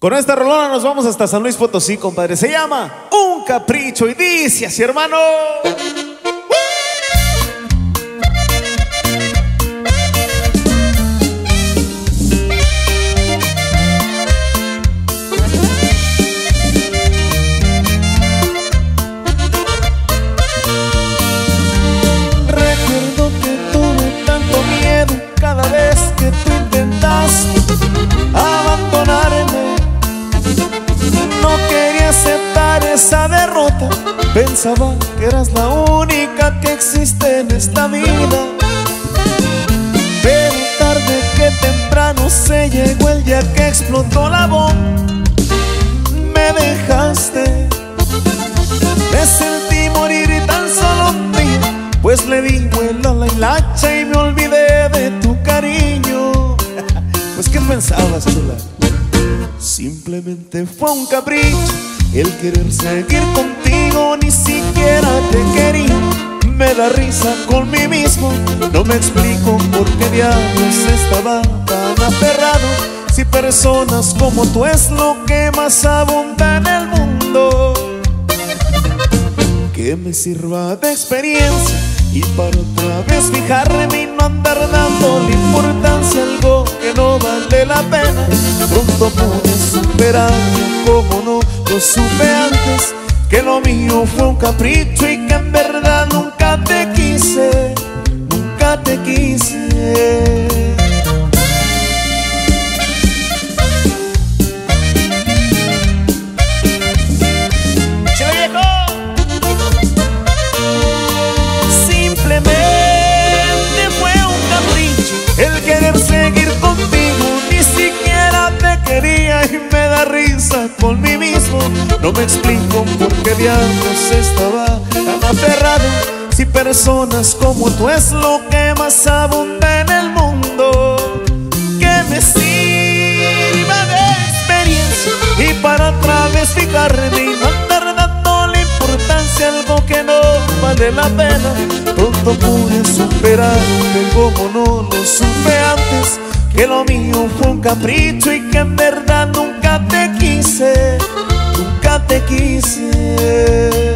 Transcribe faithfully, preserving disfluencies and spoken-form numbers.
Con esta rolona nos vamos hasta San Luis Potosí, compadre. Se llama Un Capricho y dice así, hermano. Recuerdo que tuve tanto miedo cada vez que tú intentaste abandonarme. No quería aceptar esa derrota, pensaba que eras la única que existe en esta vida. Pero tarde que temprano se llegó el día que explotó la bomba. Me dejaste, me sentí morir y tan solo mí, pues le di vuelo a la hilacha y me olvidé de tu cariño. Pues ¿qué pensabas, chula? Simplemente fue un capricho el querer seguir contigo, ni siquiera te quería. Me da risa con mí mismo, no me explico por qué diablos estaba tan aferrado, si personas como tú es lo que más abunda en el mundo. Que me sirva de experiencia y para otra vez fijarme y no andar dándole importancia a algo que no vale la pena. Pronto pude superarme como no lo supe antes, que lo mío fue un capricho y que en verdad nunca te quise, nunca te quise. El querer seguir contigo, ni siquiera te quería y me da risa con mí mismo. No me explico por qué diablos estaba tan aferrado, si personas como tú es lo que más abunda en el mundo. Que me sirva de experiencia y para otra vez fijarme y no andar dándole importancia a algo que no vale la pena. Pronto pude superarte como no lo supe antes, que lo mío fue un capricho y que en verdad nunca te quise, nunca te quise.